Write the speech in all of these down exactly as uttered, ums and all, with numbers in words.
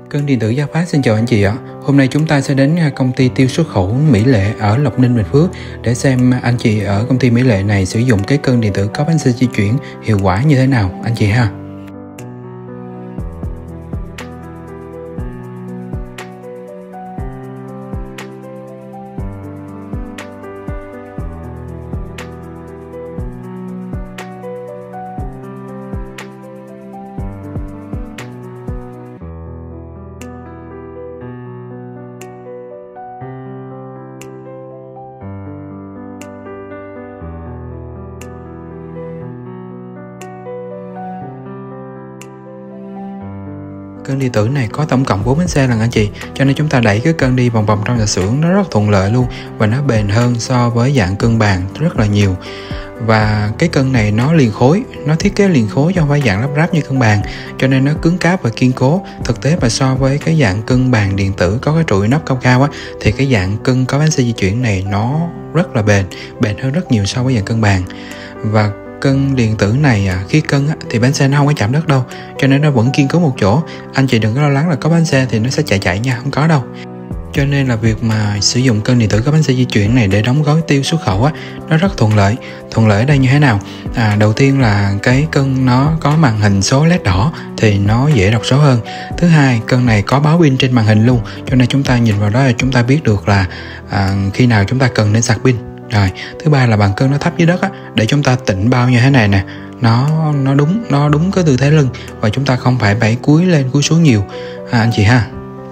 Cân điện tử Gia Phát xin chào anh chị ạ. Hôm nay chúng ta sẽ đến công ty tiêu xuất khẩu Mỹ Lệ ở Lộc Ninh, Bình Phước để xem anh chị ở công ty Mỹ Lệ này sử dụng cái cân điện tử có bánh xe di chuyển hiệu quả như thế nào anh chị ha. Cân điện tử này có tổng cộng bốn bánh xe lần anh chị, cho nên chúng ta đẩy cái cân đi vòng vòng trong nhà xưởng nó rất thuận lợi luôn, và nó bền hơn so với dạng cân bàn rất là nhiều. Và cái cân này nó liền khối, nó thiết kế liền khối chứ không phải dạng lắp ráp như cân bàn, cho nên nó cứng cáp và kiên cố. Thực tế mà so với cái dạng cân bàn điện tử có cái trụi nóc cao cao á, thì cái dạng cân có bánh xe di chuyển này nó rất là bền, bền hơn rất nhiều so với dạng cân bàn. Và cân điện tử này à, khi cân á, thì bánh xe nó không có chạm đất đâu, cho nên nó vẫn kiên cố một chỗ. Anh chị đừng có lo lắng là có bánh xe thì nó sẽ chạy chạy nha, không có đâu. Cho nên là việc mà sử dụng cân điện tử có bánh xe di chuyển này để đóng gói tiêu xuất khẩu á, nó rất thuận lợi. Thuận lợi ở đây như thế nào? À, đầu tiên là cái cân nó có màn hình số led đỏ thì nó dễ đọc số hơn. Thứ hai, cân này có báo pin trên màn hình luôn, cho nên chúng ta nhìn vào đó là chúng ta biết được là à, khi nào chúng ta cần nên sạc pin. Rồi, thứ ba là bàn cân nó thấp dưới đất á, để chúng ta tịnh bao như thế này nè, nó nó đúng nó đúng cái tư thế lưng, và chúng ta không phải bẩy cúi lên cúi xuống nhiều à, anh chị ha.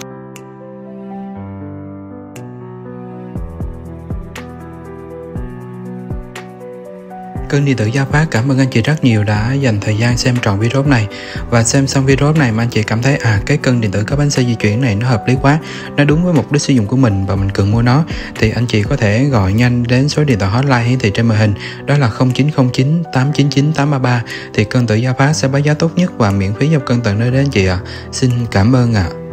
Cân điện tử Gia Phát cảm ơn anh chị rất nhiều đã dành thời gian xem trọn video này. Và xem xong video này mà anh chị cảm thấy à cái cân điện tử có bánh xe di chuyển này nó hợp lý quá, nó đúng với mục đích sử dụng của mình và mình cần mua nó, thì anh chị có thể gọi nhanh đến số điện thoại hotline hiển thị trên màn hình, đó là không chín không chín tám chín chín tám ba ba. Thì cân điện tử Gia Phát sẽ báo giá tốt nhất và miễn phí giao cân tận nơi đến anh chị ạ. À. Xin cảm ơn ạ. À.